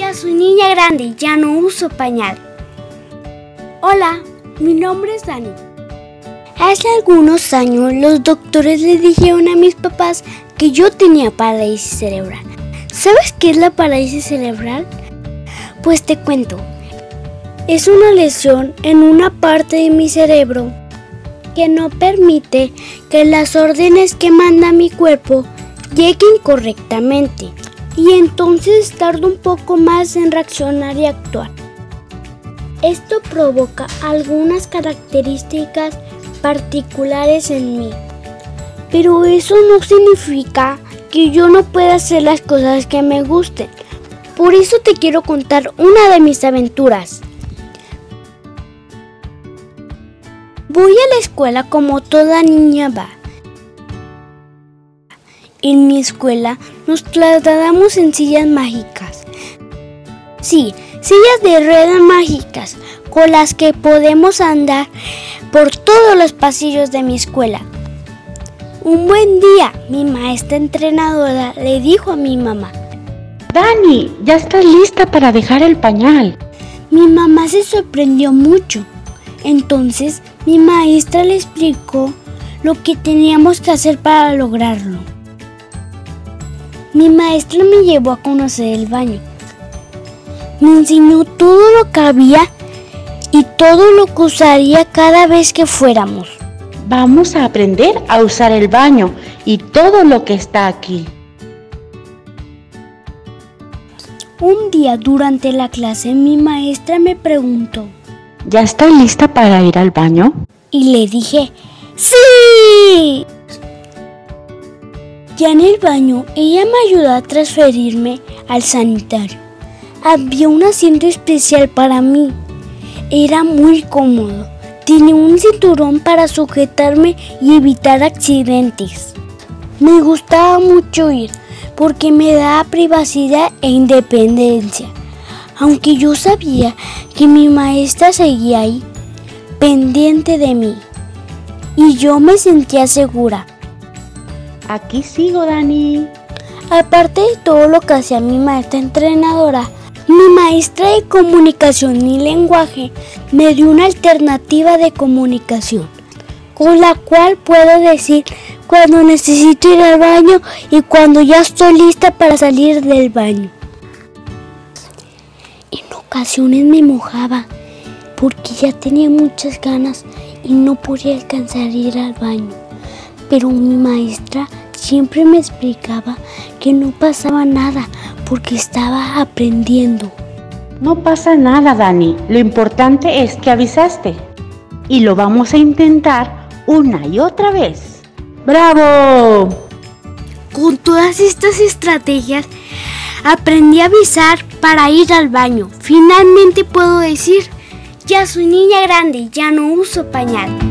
Ya soy niña grande, ya no uso pañal. Hola, mi nombre es Dani. Hace algunos años los doctores le dijeron a mis papás que yo tenía parálisis cerebral. ¿Sabes qué es la parálisis cerebral? Pues te cuento. Es una lesión en una parte de mi cerebro que no permite que las órdenes que manda mi cuerpo lleguen correctamente, y entonces tarda un poco más en reaccionar y actuar. Esto provoca algunas características particulares en mí, pero eso no significa que yo no pueda hacer las cosas que me gusten. Por eso te quiero contar una de mis aventuras. Voy a la escuela como toda niña va. En mi escuela nos trasladamos en sillas mágicas. Sí, sillas de ruedas mágicas con las que podemos andar por todos los pasillos de mi escuela. Un buen día, mi maestra entrenadora le dijo a mi mamá: Dani, ya estás lista para dejar el pañal. Mi mamá se sorprendió mucho. Entonces mi maestra le explicó lo que teníamos que hacer para lograrlo. Mi maestra me llevó a conocer el baño. Me enseñó todo lo que había y todo lo que usaría cada vez que fuéramos. Vamos a aprender a usar el baño y todo lo que está aquí. Un día durante la clase mi maestra me preguntó: ¿Ya estás lista para ir al baño? Y le dije: ¡sí! Ya en el baño, ella me ayudó a transferirme al sanitario. Había un asiento especial para mí. Era muy cómodo. Tenía un cinturón para sujetarme y evitar accidentes. Me gustaba mucho ir porque me daba privacidad e independencia. Aunque yo sabía que mi maestra seguía ahí, pendiente de mí, y yo me sentía segura. Aquí sigo, Dani. Aparte de todo lo que hacía mi maestra entrenadora, mi maestra de comunicación y lenguaje me dio una alternativa de comunicación, con la cual puedo decir cuando necesito ir al baño y cuando ya estoy lista para salir del baño. En ocasiones me mojaba porque ya tenía muchas ganas y no podía alcanzar a ir al baño. Pero mi maestra siempre me explicaba que no pasaba nada porque estaba aprendiendo. No pasa nada, Dani. Lo importante es que avisaste. Y lo vamos a intentar una y otra vez. ¡Bravo! Con todas estas estrategias, aprendí a avisar para ir al baño. Finalmente puedo decir: ya soy niña grande, ya no uso pañal.